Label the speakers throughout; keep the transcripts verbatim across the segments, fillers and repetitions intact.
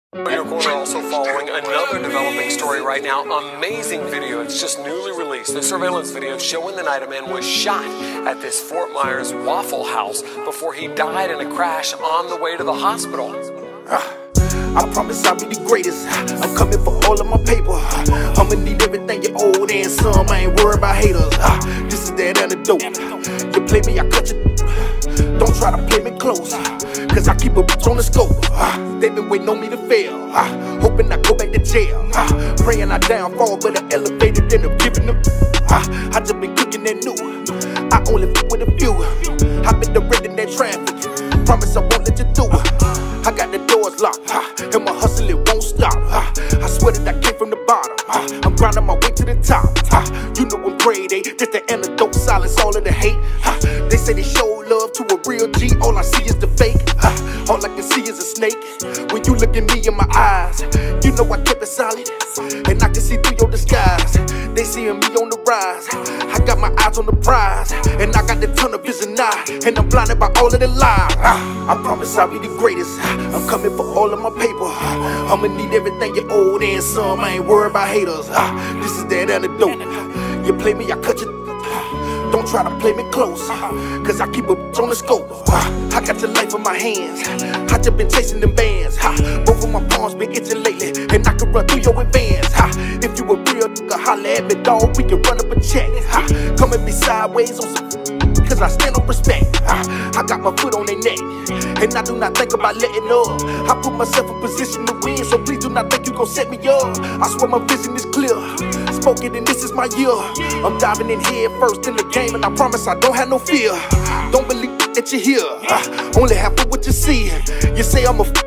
Speaker 1: Your Corner also following another developing story right now. Amazing video. It's just newly released. The surveillance video showing the night a man was shot at this Fort Myers Waffle House before he died in a crash on the way to the hospital.
Speaker 2: Uh, I promise I'll be the greatest. I'm coming for all of my paper. I'ma need everything you owe and some. I ain't worried about haters. Uh, this is that antidote. You play me, I cut you. Don't try to play me close, cause I keep a bitch on the scope. uh, They been waiting on me to fail, uh, hoping I go back to jail, uh, praying I downfall, but I elevated, end up giving them. uh, I just been cooking that new. I only fuck with a few. I been directing that traffic. Promise I won't let you do it. I got the doors locked, uh, and my hustle it won't stop. uh, I swear that I came from the bottom. uh, I'm grinding my way to the top. uh, You know I'm prayed, eh? Just the antidote, silence all of the hate. uh, They say they show love to a real G, all I see is the fake. uh, All I can see is a snake. When you look at me in my eyes, you know I kept it solid, and I can see through your disguise. They seeing me on the rise. I got my eyes on the prize, and I got the tunnel vision now, and I'm blinded by all of the lies. uh, I promise I'll be the greatest. I'm coming for all of my paper. I'ma need everything you owe and some. I ain't worried about haters. uh, This is that antidote. You play me, I cut you. Don't try to play me close, cause I keep a bitch on the scope. uh, I got the life in my hands. I just been chasing them bands. uh, Both of my palms been itching lately, and I can run through your advance. uh, If you a real nigga, holla at me, dog. We can run up a check. uh, Come and be sideways on some, cause I stand on respect. uh, I got my foot on their neck, and I do not think about letting up. I put myself in position to win, so please do not think you gon' set me up. I swear my vision is clear. Spoken and this is my year. I'm diving in head first in the game, and I promise I don't have no fear. Don't believe that you're here. uh, Only half of what you see. You say I'm a f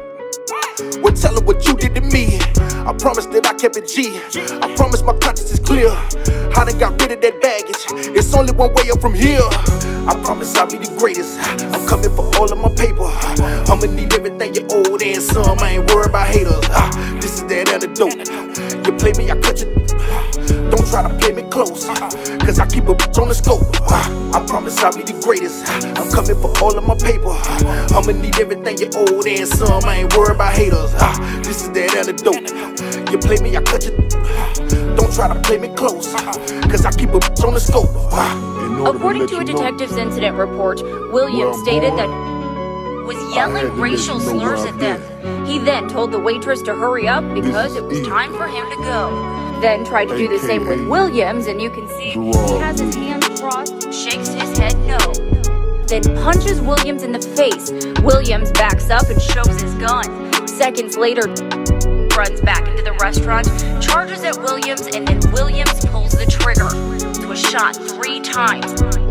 Speaker 2: well, tell her what you did to me. I promise that I kept it G. I promise my conscience is clear. I done got rid of that baggage. It's only one way up from here. I promise I'll be the greatest. I'm coming for all of my paper. I'ma need everything you owe and some. I ain't worried about haters. uh, This is that antidote. You play me, I cut you. Don't try to play me close, cause I keep a bitch on the scope. uh, I promise I'll be the greatest. I'm coming for all of my paper. I'ma need everything you owe and some. I ain't worried about haters. uh, This is that antidote. You play me, I cut you. Don't try to play me close, cause I keep a bitch on the scope. uh,
Speaker 3: According to a detective's incident report, Williams stated that was yelling racial slurs at them. He then told the waitress to hurry up because it was time for him to go. Then tried to do the same with Williams, and you can see he has his hands crossed, shakes his head no. Then punches Williams in the face. Williams backs up and shows his gun. Seconds later, runs back into the restaurant, charges at Williams, and then Williams pulls the trigger. It was shot three times.